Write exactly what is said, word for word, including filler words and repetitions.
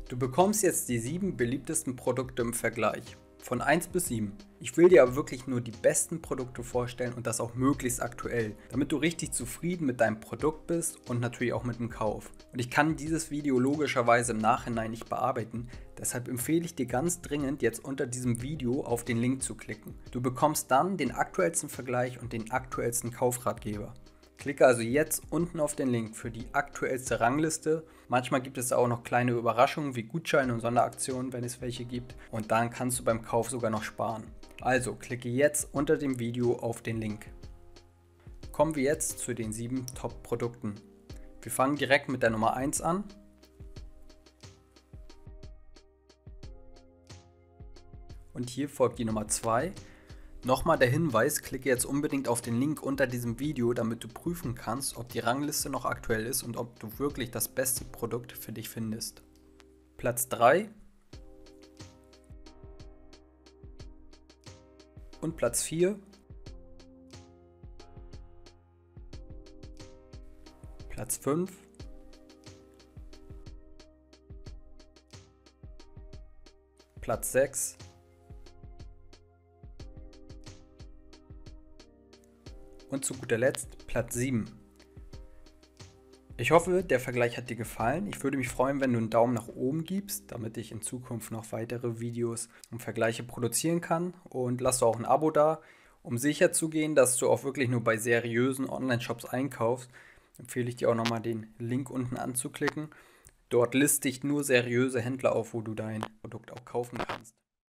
Du bekommst jetzt die sieben beliebtesten Produkte im Vergleich. Von eins bis sieben. Ich will dir aber wirklich nur die besten Produkte vorstellen und das auch möglichst aktuell, damit du richtig zufrieden mit deinem Produkt bist und natürlich auch mit dem Kauf. Und ich kann dieses Video logischerweise im Nachhinein nicht bearbeiten, deshalb empfehle ich dir ganz dringend, jetzt unter diesem Video auf den Link zu klicken. Du bekommst dann den aktuellsten Vergleich und den aktuellsten Kaufratgeber. Klicke also jetzt unten auf den Link für die aktuellste Rangliste. Manchmal gibt es auch noch kleine Überraschungen wie Gutscheine und Sonderaktionen, wenn es welche gibt. Und dann kannst du beim Kauf sogar noch sparen. Also klicke jetzt unter dem Video auf den Link. Kommen wir jetzt zu den sieben Top-Produkten. Wir fangen direkt mit der Nummer eins an. Und hier folgt die Nummer zwei. Nochmal der Hinweis, klicke jetzt unbedingt auf den Link unter diesem Video, damit du prüfen kannst, ob die Rangliste noch aktuell ist und ob du wirklich das beste Produkt für dich findest. Platz drei und Platz vier. Platz fünf. Platz sechs. Und zu guter Letzt Platz sieben. Ich hoffe, der Vergleich hat dir gefallen. Ich würde mich freuen, wenn du einen Daumen nach oben gibst, damit ich in Zukunft noch weitere Videos und Vergleiche produzieren kann. Und lass doch auch ein Abo da. Um sicher zu gehen, dass du auch wirklich nur bei seriösen Online-Shops einkaufst, empfehle ich dir auch nochmal den Link unten anzuklicken. Dort liste ich nur seriöse Händler auf, wo du dein Produkt auch kaufen kannst.